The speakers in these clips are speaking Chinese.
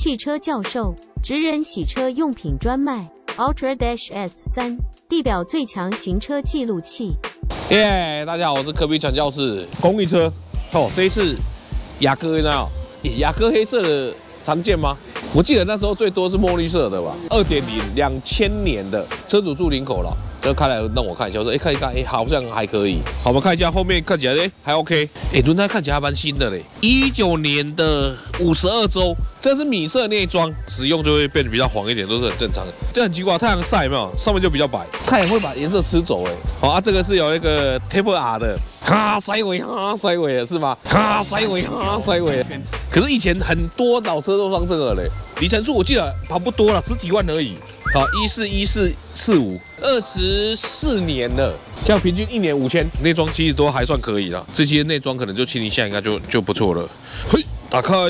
汽车教授，职人洗车用品专卖 Ultra Dash S3，地表最强行车记录器。 耶，大家好，我是科比传教士。公益车，这一次雅阁有没有？雅阁黑色的常见吗？我记得那时候最多是墨绿色的吧，2.0，2000年的，车主住林口了。 就开来让我看一下，我说看一看，好像还可以。好，我们看一下后面，看起来还 OK。轮胎看起来还蛮新的嘞，19年的52周，这是米色内装，使用就会变得比较黄一点，都是很正常的。这很奇怪，太阳晒有没有？上面就比较白，它也会把颜色吃走好这个是有那个 Taper R 的，甩尾的是吗？甩尾的。可是以前很多老车都装这个嘞，里程数我记得跑不多了，10几万而已。 好，141445，24年了，这样平均1年5000，内装其实都还算可以了。这些内装可能就清一下，应该就不错了。嘿，打开，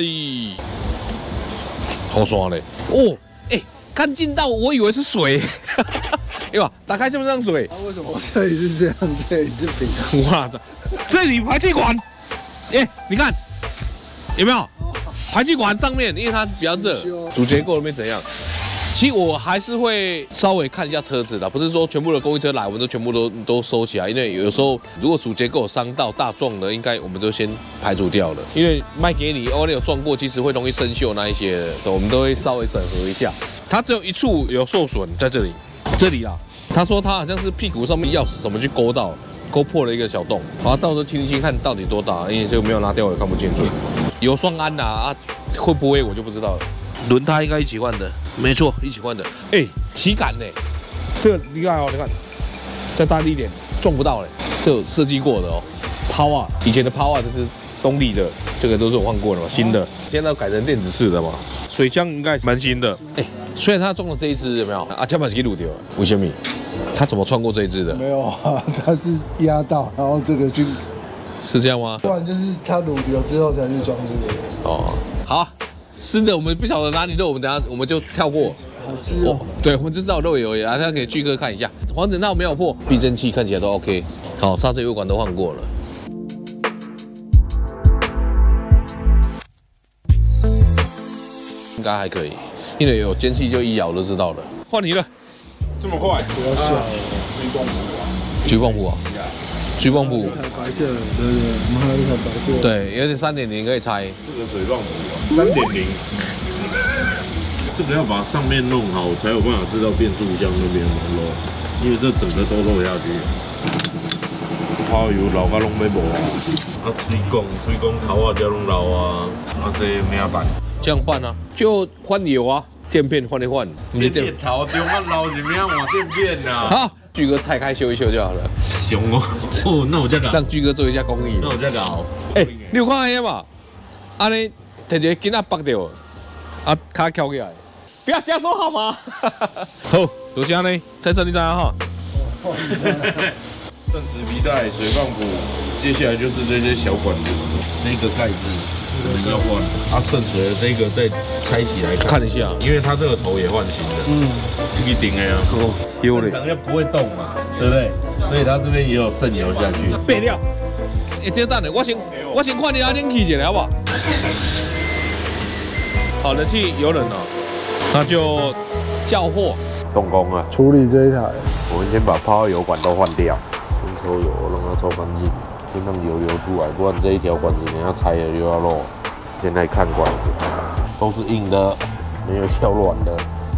好爽嘞！看近到我以为是水，哇，打开像不像水？ 为什么这里是这样，这里是平？ 哇，这里排气管，你看有没有？排气管上面，因为它比较热，主结构那边怎样？ 其实我还是会稍微看一下车子的，不是说全部的公益车来，我们都全部都收起来，因为有时候如果主结构有伤到大撞的，应该我们都先排除掉了。因为卖给你，你有撞过，其实会容易生锈那一些的，我们都会稍微审核一下。它只有一处有受损，在这里啦。他说他好像是屁股上面钥匙什么去勾破了一个小洞，然后到时候清一清看到底多大，因为这个没有拿掉，我也看不清楚。有双安啊，会不会我就不知道了。 轮胎应该一起换的，没错，一起换的。骑感呢？这个厉害哦，你看，再大力一点，撞不到嘞。这有设计过的哦。Power 以前的 Power 就是动力的，这个都是我换过的嘛，新的。现在都改成电子式的嘛。水箱应该蛮新的。虽然他撞了这一只有没有？这把是给撸掉了，为什么？他怎么穿过这一只的？ 没有啊，他是压到，然后这个是这样吗？ 不然就是他撸掉之后才去装这个。 哦，好。 湿的我们不晓得哪里漏，我们等下我们就跳过。 好湿哦。对， 我们就知道漏油而已，大家给巨哥看一下，防尘套没有破，避震器看起来都 OK。好，刹车油管都换过了。应该还可以，因为有间隙就一咬就知道了。换你了， 这么快？ 不要笑。 橘泵布啊。橘泵布。 白色的，对，我们还有一台白色的。 对，有点3.0可以拆。 这个水泵布3.0，这个要把上面弄好，才有办法知道变速箱那边有没有漏，因为这整个都漏下去。油漏到拢要无啊！水管头才拢漏啊！这咩办？ 这样换啊，就换油啊，垫片换一换。 电片头中啊漏是咩换电片呐？ 好。 巨哥拆开修一修就好了。 熊哦，那我再搞。 让巨哥做一下公益。 那我再搞。 你有看下嘛？安尼摕一个囡仔绑掉，卡翘起来，不要瞎说好吗？好，多谢呢，在这里知哈。 正时皮带、水泵布，接下来就是这些小管子，那个盖子可能要换。渗水的这个再拆起来看一下，因为它这个头也换新的。这个顶的呀。 正常就不会动嘛，对不对？所以它这边也有渗油下去。 备料，这等下我先看你阿冷气一下好不好？好，冷气有冷了，那就叫货动工了， 处理这一台。 我们先把泡油管都换掉，先抽油，让它抽干净，先让油流出来，不然这一条管子等下拆了又要漏。现在看管子都是硬的，没有挑软的。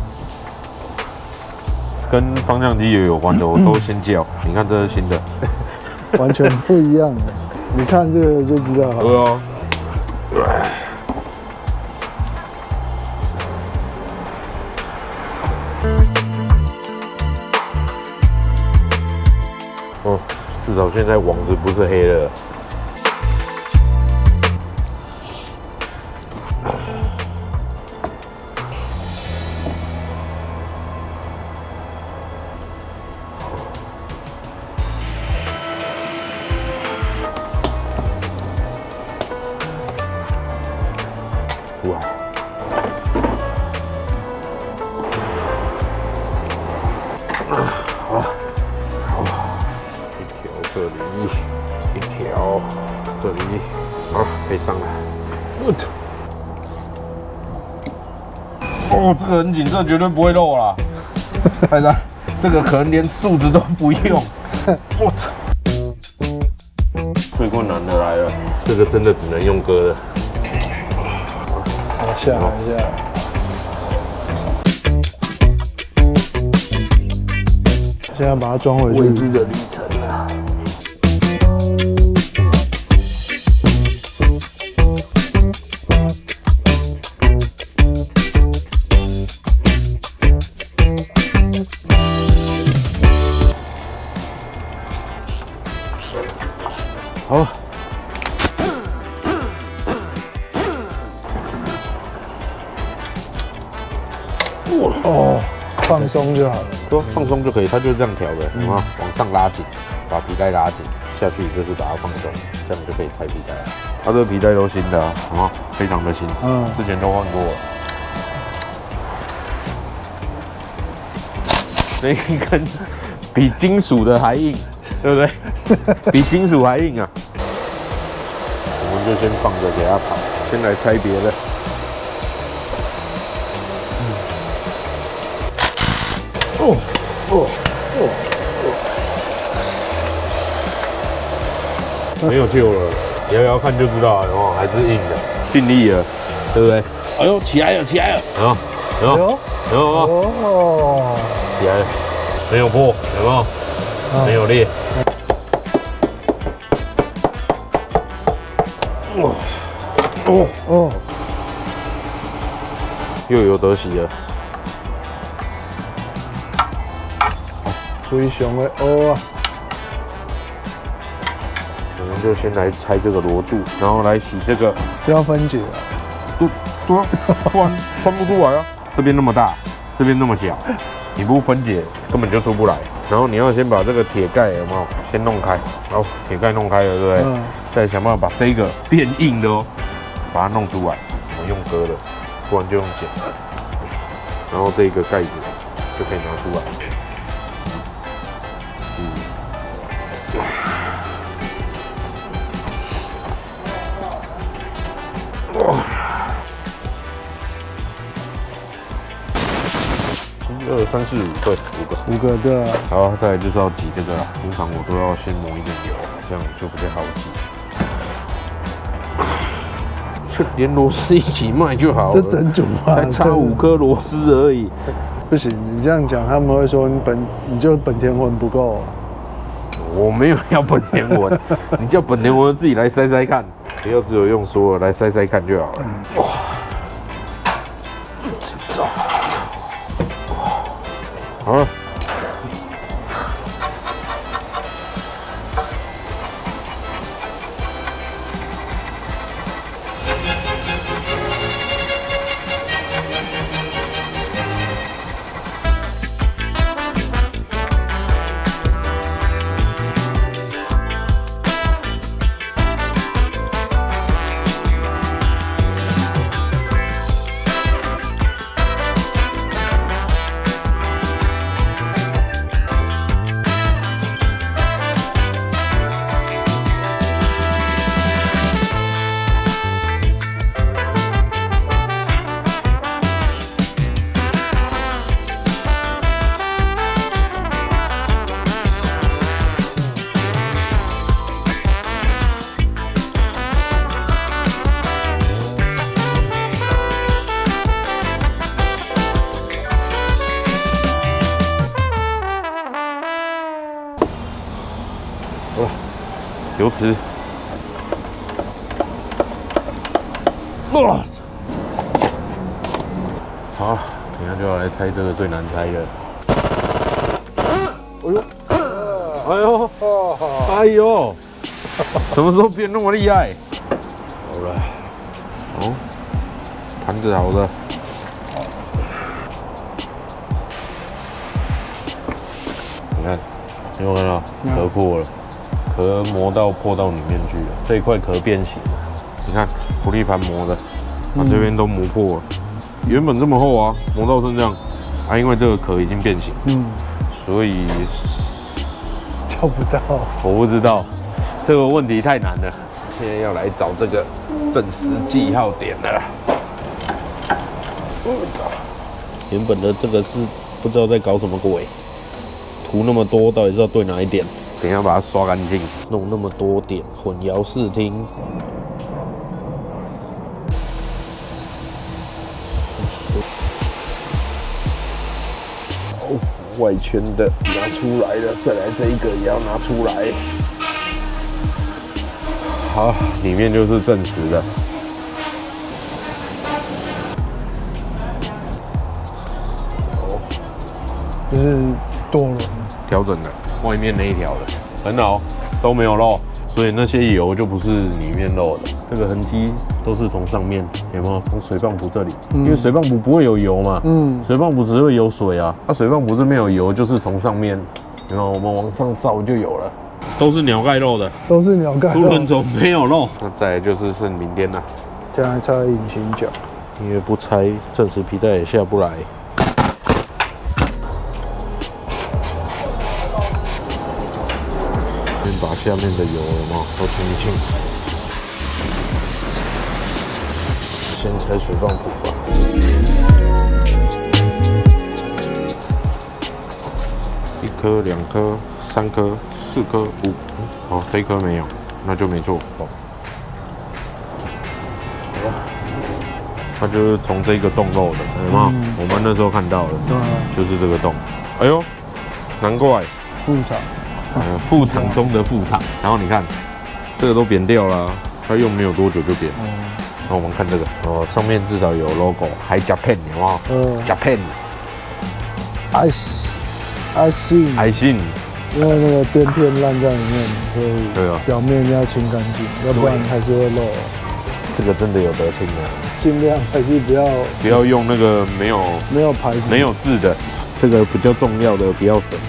跟方向机也有关的，我都先叫。你看这是新的， 完全不一样。你看这个就知道了。 对哦。哦，至少现在网子不是黑的。 出来，好，一条这里，一条这里，好，可以上来。 哦，这个很紧，这绝对不会漏啦。泰山，这个可能连树子都不用。我操！最困难的来了，这个真的只能用割的。 下来一下。现在把它装回去。 未知的旅程啊！好。 哦，放松就好了。 说放松就可以，它就是这样调的，有没有？往上拉紧，把皮带拉紧，下去就是把它放松，这样就可以拆皮带了。它这个皮带都新的啊，有没有？非常的新，之前都换过了。那一根比金属的还硬，对不对？比金属还硬啊！我们就先放着给它跑，先来拆别的。没有救了，摇摇看就知道了，有没有？还是硬的，尽力了，对不对？哎呦，起来了，起来了！有没有？哦，起来了，没有破，有没有？没有裂。又有得洗了。 非常的哦啊！ 我们就先来拆这个螺柱，然后来洗这个。 不要分解啊！ 对啊，不然穿不出来啊。这边那么大，这边那么小，你不分解根本就出不来。然后你要先把这个铁盖有没有先弄开？哦，铁盖弄开了，对不对？再想办法把这个变硬的哦，把它弄出来。我用割的，不然就用剪。然后这个盖子就可以拿出来。1、2、3、4、5，对，5个。 对啊。 好，再来就是要挤这个啦。通常我都要先抹一点油，这样就比较好挤。就连螺丝一起卖就好了。 这真主啊！ 才差5颗螺丝而已。 不行，你这样讲，他们会说你就本田魂不够。 我没有要本田魂，你叫本田魂自己来塞塞看，不要只有用说来塞塞看就好了。哇！好了。油池，哇！好，等下就要来拆这个最难拆的。哎呦，哎呦，什么时候变那么厉害？好了，哦，盘子好的。你看，有没有看到壳破了？壳磨到破到里面去了，这一块壳变形了。你看浮力盘磨的，把这边都磨破了。原本这么厚啊，磨到成这样，啊，因为这个壳已经变形，所以找不到。 我不知道，这个问题太难了。现在要来找这个正时记号点了。 原本的这个是不知道在搞什么鬼，涂那么多到底是要对哪一点？等一下把它刷干净，弄那么多点，混淆视听。哦，外圈的拿出来了，再来这一个也要拿出来。好，里面就是正时的。 就是舵轮调整的，外面那一条的很好，都没有漏，所以那些油就不是里面漏的。这个痕迹都是从上面，有没有？从水泵浦这里，因为水泵浦不会有油嘛，水泵浦只会有水啊，水泵浦这边有油，就是从上面，有没有？我们往上照就有了，都是鸟盖漏的， 都是鸟盖凸轮轴没有漏。那再来就是剩明天了， 现在拆引擎角， 因为不拆，正时皮带也下不来。先把下面的油有没有都清一清，先拆水泵浦吧。1颗、2颗、3颗、4颗、5，哦，这一颗没有，那就没做。哦，它就是从这个洞漏的，有没有？我们那时候看到的，就是这个洞。哎呦，难怪副厂。 副厂中的副厂，然后你看，这个都扁掉了，它用没有多久就扁。然后我们看这个，哦，上面至少有 logo， 还Japan有没有？Japan， I see，因为那个垫片烂在里面，所以对啊，表面要清干净，要不然还是会漏。 这个真的有得清的， 尽量还是不要用那个没有牌子、 没有字的，这个比较重要的不要省。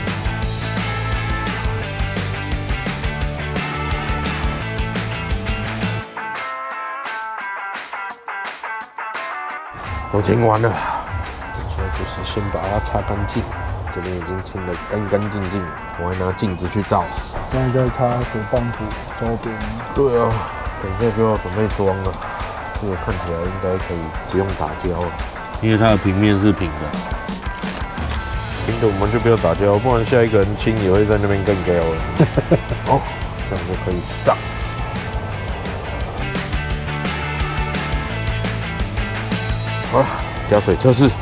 都清完了，现在就是先把它擦干净，这边已经清得干干净净，我还拿镜子去照。 现在在擦水泵浦周边。对啊， 等一下就要准备装了，这个看起来应该可以不用打胶了，因为它的平面是平的。平的我们就不要打胶，不然下一个人清也会在那边更胶了。哦，这样就可以上。好了，加水测试。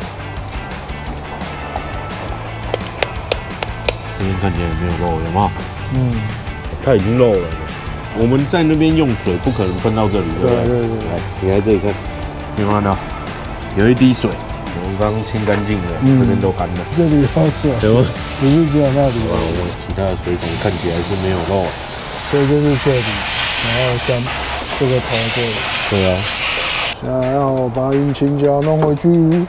这边看起来没有漏，有吗？它已经漏了。我们在那边用水不可能喷到这里，对不对？对。来，你来这里看，有没有看到？有一滴水，我们刚刚清干净了，这边都干了。 这里有水，有，不是只有那里。 我们其他的水桶看起来是没有漏， 所以就是这里，然后像这个头这里。 对啊。 现在要把引擎角弄回去，引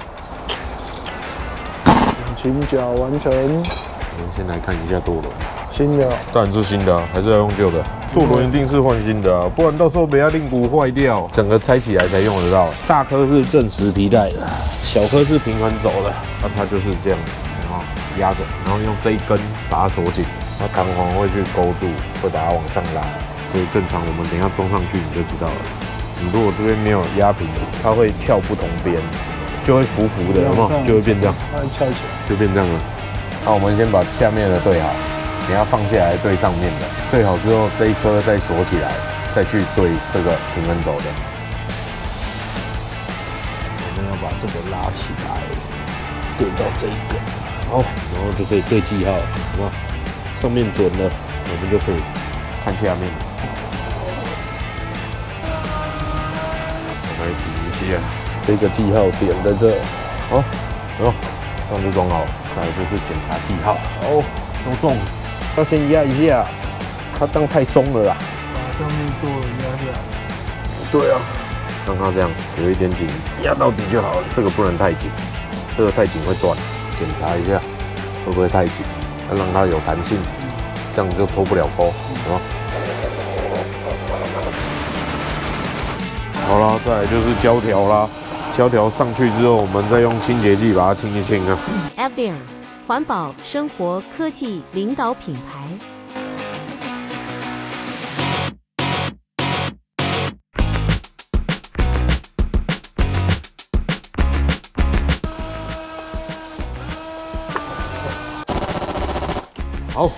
擎角完成。我们先来看一下舵轮， 新的， 当然是新的，还是要用旧的。舵轮一定是换新的啊，不然到时候被它令鼓坏掉，整个拆起来才用得到。大颗是正时皮带的，小颗是平衡轴的，那它就是这样，然后压着，然后用这一根把它锁紧，那弹簧会去勾住，会把它往上拉，所以正常我们等一下装上去你就知道了。你如果这边没有压平，它会翘不同边，就会浮浮的，有没有？就会变这样， 它会翘起来， 就变这样了。那我们先把下面的对好，等下放下来对上面的，对好之后这一颗再锁起来，再去对这个平衡轴的。我们要把这个拉起来，对到这一个，好，然后就可以对记号，好吗？上面准了，我们就可以看下面。来比一下，这个记号点在这，哦，这样就装好了。再来就是检查记号，哦，都中，要先压一下，它这样太松了啦。 把上面舵轮压下来。 对啊，让它这样有一点紧，压到底就好了。这个不能太紧，这个太紧会断。检查一下会不会太紧，要让它有弹性，这样就脱不了钩，好吗？好啦，再来就是胶条啦。胶条上去之后，我们再用清洁剂把它清一清啊。 Avir 环保生活科技领导品牌。 好。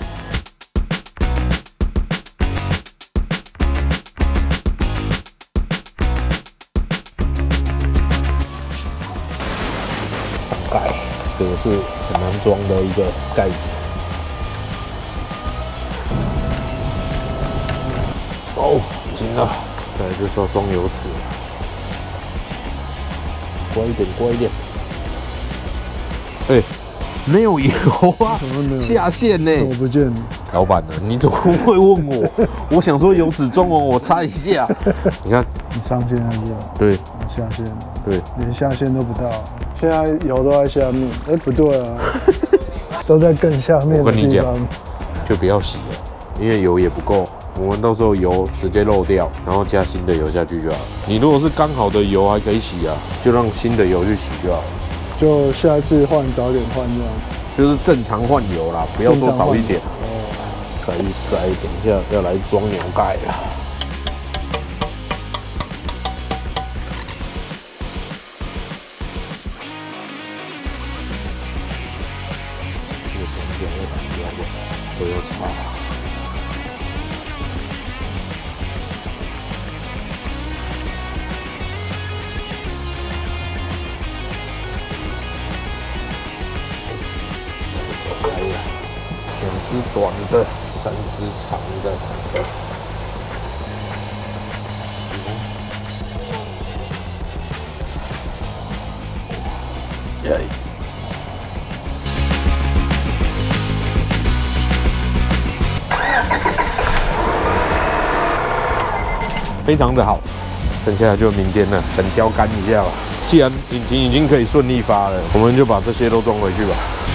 盖，这个是很难装的一个盖子。哦，紧了，再来就是要装油尺，乖一点，乖一点。哎，没有油啊，下线呢？ 我不见了。 老板呢？你怎么会问我？我想说油尺装完我擦一下。你看， 你上线还是？ 对， 下线。 对， 连下线都不到。现在油都在下面，哎，不对啊，都在更下面的地方。我跟你讲， 就不要洗了，因为油也不够。我们到时候油直接漏掉，然后加新的油下去就好了。你如果是刚好的油还可以洗啊，就让新的油去洗就好了。 就下一次换早点换这样。 就是正常换油啦，不要说早一点。塞一塞，等一下要来装牛盖了。都要擦。来了，2只短的，3只长的。耶！非常的好，剩下就明天了，等浇干一下吧。既然引擎已经可以顺利发了，我们就把这些都装回去吧。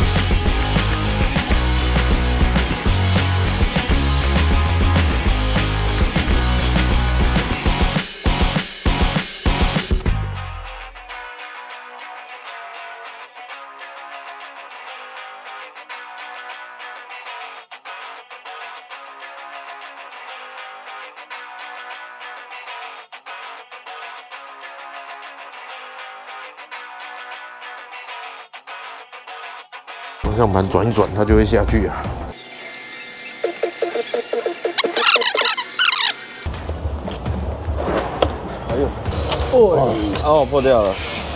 方向盘转一转，它就会下去啊。哎呦，哦，破掉了。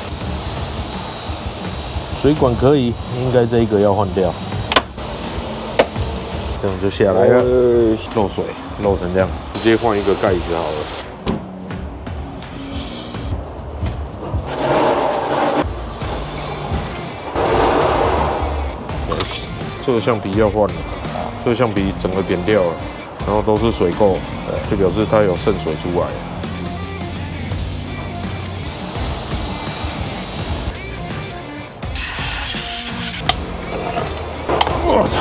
水管可以，应该这一个要换掉。这样就下来了，漏水，漏成这样，直接换一个盖子好了。这个橡皮要换了，这个橡皮整个扁掉了，然后都是水垢，就表示它有渗水出来。我操！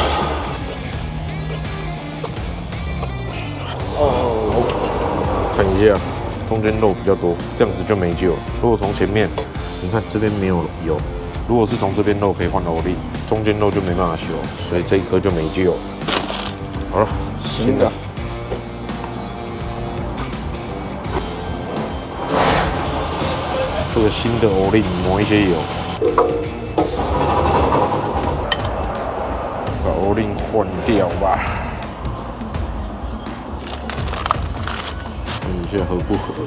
哦，看一下，中间漏比较多，这样子就没救了。如果从前面，你看这边没有油。如果是从这边漏可以换欧力，中间漏就没办法修，所以这一颗就没救。好了，新的。这个新的欧力抹一些油，把欧力换掉吧。看一下合不合。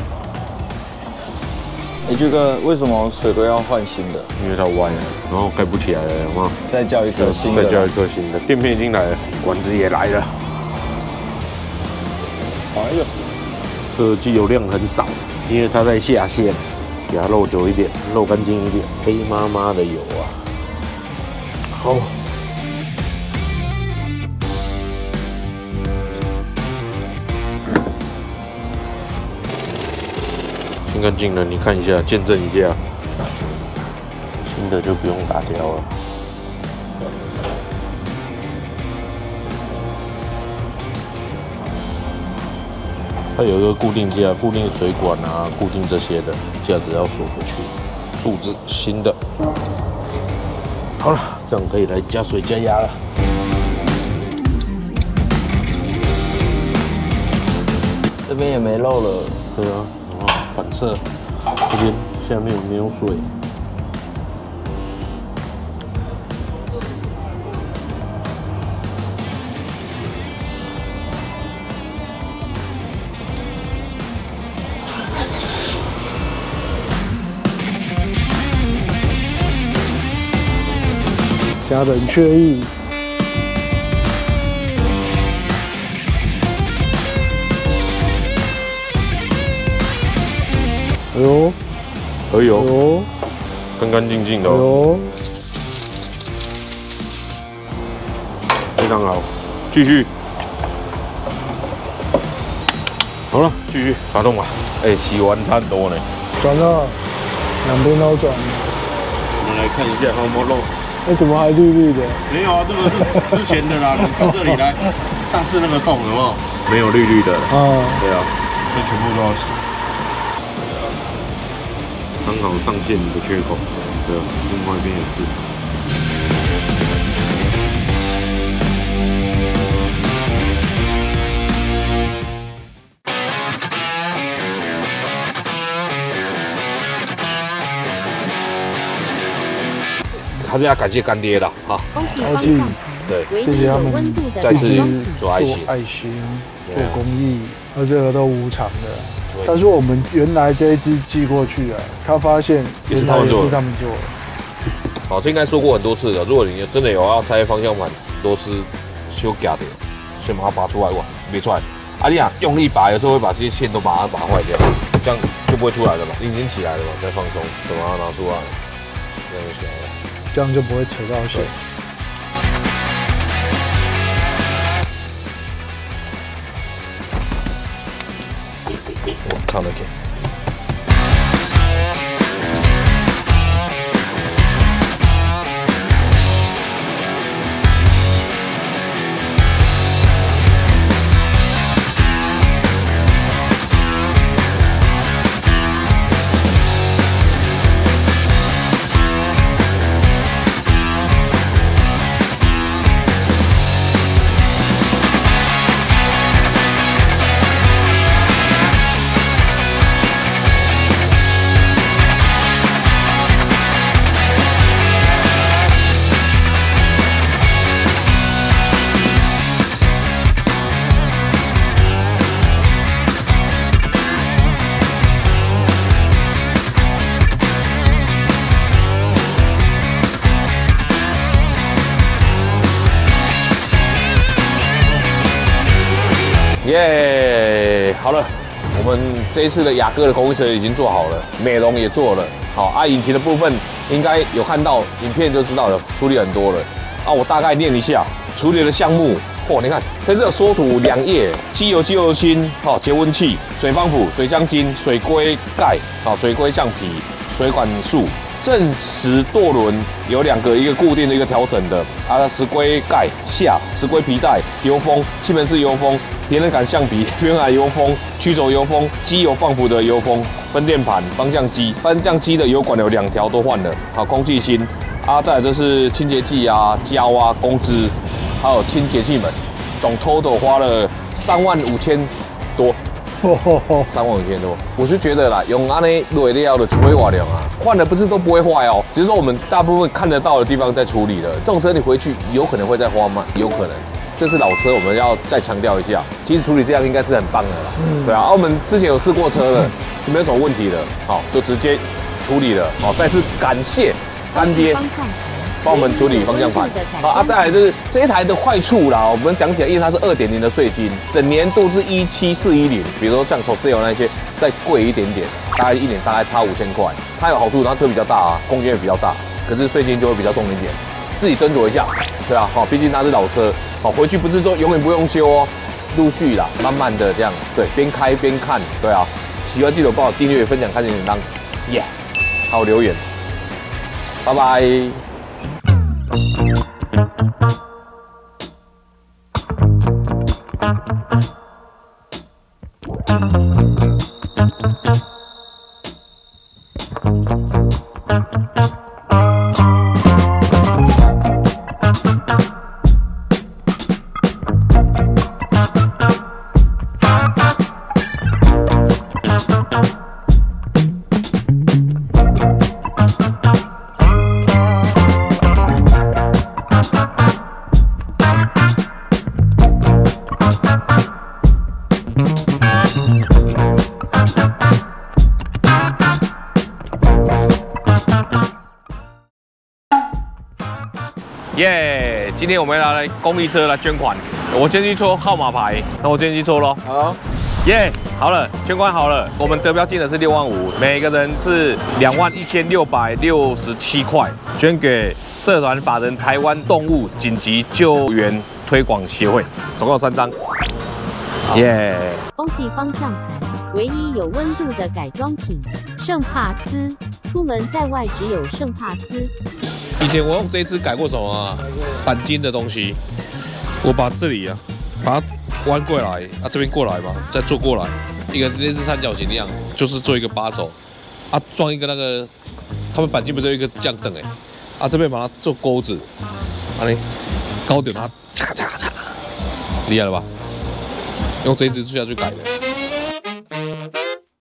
这个为什么水龟要换新的？ 因为它歪了，然后盖不起来了，有没有？ 再叫一颗新的。 再叫一颗新的。垫片已经来了，管子也来了。哎呦，这个机油量很少，因为它在下线，给它漏久一点，漏干净一点，黑麻麻的油啊。好。清干净了，你看一下，见证一下。新的就不用打胶了。它有一个固定架，固定水管啊，固定这些的架子要锁回去。树枝新的。好了，这样可以来加水加压了。 这边也没漏了。 对啊。反射，这边下面没有水。 家人确意。哎呦， 哎呦， 呦， 干干净净的、哦， 呦， 非常好，继续。好了，继续打动吧。哎，洗完差很多呢。 转了，两边都转。 我们来看一下还有没有漏。 哎，怎么还绿绿的？ 没有啊，这个是之前的啦。你看这里来，上次那个洞有没有？没有绿绿的。 啊， 对啊，这全部都要洗。刚好上线一个缺口。对啊，另外一边也是。还是要感谢干爹的哈， 攻击方向盘， 对， 唯一有温度的再次装瓶做爱心， 做爱心，做公益，而这个都无偿的。但是我们原来这一支寄过去啊，他发现原来也是他们做的。 好，这应该说过很多次了。如果你真的有要拆方向盘螺丝修假的，先把它拔出来哇，别出来。啊，你啊用力拔，有时候会把这些线都把它拔坏掉，这样就不会出来了嘛，已经起来了嘛，再放松，怎么把它拿出来，这样就起来了。 这样就不会扯到线。 我看了看。耶，好了，我们这一次的雅阁的公益车已经做好了，美容也做了，好啊，引擎的部分应该有看到影片就知道了，处理很多了啊，我大概念一下处理的项目。嚯，你看，在这缩图2页，机油清，好，节温器、水帮浦、水箱精、水龟盖，好，水龟橡皮、水管束。正时舵轮有2个，一个固定的，一个调整的。啊，石龟盖下，石龟皮带、油封、气门式油封、连人杆橡皮、圆矮油封、曲轴油封、机油放谱的油封、分电盘、方向机的油管有2条都换了。好，空气芯。啊，再来就是清洁剂啊、胶啊、工资，还有清节气门，总 total 花了35000多。35000多，我就觉得啦，用安尼蕊料的不会瓦量啊，换了不是都不会坏哦，只是说我们大部分看得到的地方在处理了。这种车你回去有可能会再花吗？有可能。这是老车，我们要再强调一下，其实处理这样应该是很棒的啦。对啊，我们之前有试过车了，是没有什么问题的，好，就直接处理了。好，再次感谢干爹帮我们处理方向盘。好啊，再来就是这一台的坏处啦，我们讲起来，因为它是2.0的税金，整年度是17410，比如说像 Torseo 那些再贵一点点，大概1年大概差5000块。它有好处，它车比较大啊，空间也比较大，可是税金就会比较重一点，自己斟酌一下。对啊，好，毕竟它是老车，好，回去不是说永远不用修哦，陆续啦，慢慢的这样，对，边开边看，对啊，喜欢记得帮我订阅、分享、开启铃铛，耶，还有留言，拜拜。 耶！今天我们来公益车来捐款，我先去抽号码牌，那我先去抽咯。 好， 耶，好了，捐款好了，我们得标金额是6万5，每个人是21667块，捐给社团法人台湾动物紧急救援推广协会，总共有3张。耶！ 风纪方向盘，唯一有温度的改装品，圣帕斯。出门在外只有圣帕斯。 以前我用这一支改过什么啊？钣金的东西，我把这里啊，把它弯过来啊，这边过来嘛，再做过来，一个直接是三角形一样，就是做一个把手啊，装一个那个，他们钣金不是有一个降凳哎，啊这边把它做钩子，啊嘞，高点它嚓嚓嚓，厉害了吧？用这一支下去改的。